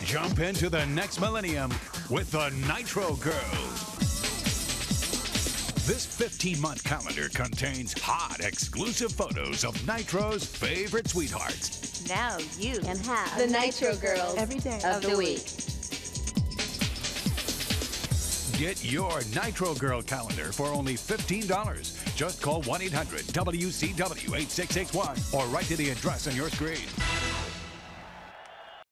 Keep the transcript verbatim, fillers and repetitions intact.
Jump into the next millennium with the Nitro Girls. This fifteen-month calendar contains hot, exclusive photos of Nitro's favorite sweethearts. Now you can have the Nitro Girls every day of the week. Get your Nitro Girl calendar for only fifteen dollars. Just call one eight hundred W C W eight six six one or write to the address on your screen.